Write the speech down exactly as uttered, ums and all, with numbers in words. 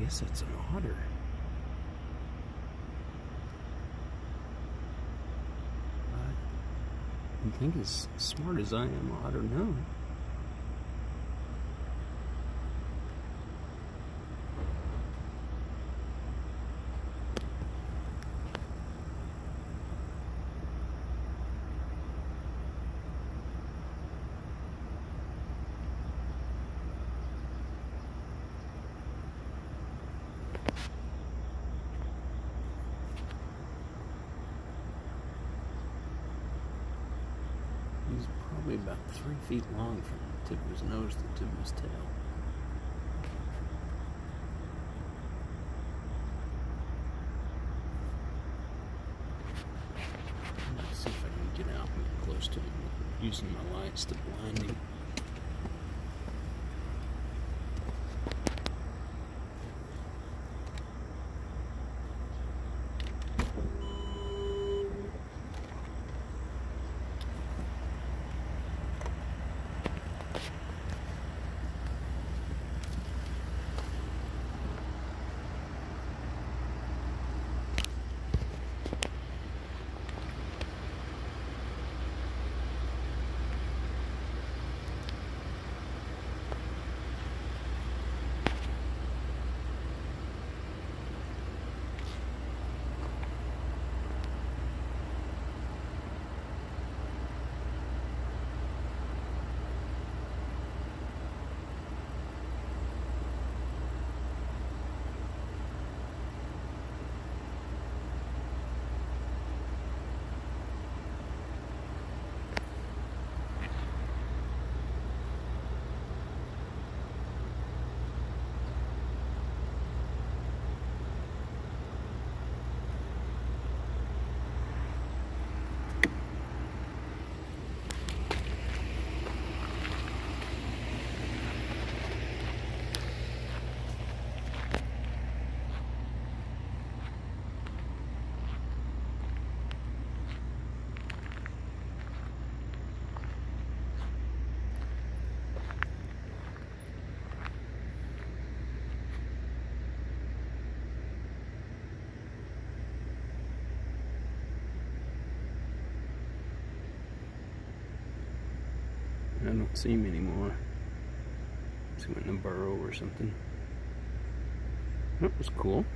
guess that's an otter. I think as smart as I am, I don't know. He's probably about three feet long from the tip of his nose to the tip of his tail. Let's see if I can get out and get close to him using my lights to blind him. I don't see him anymore. He went in a burrow or something. That was cool.